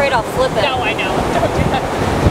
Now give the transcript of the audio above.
afraid I'll flip it. No, I know. Don't do that.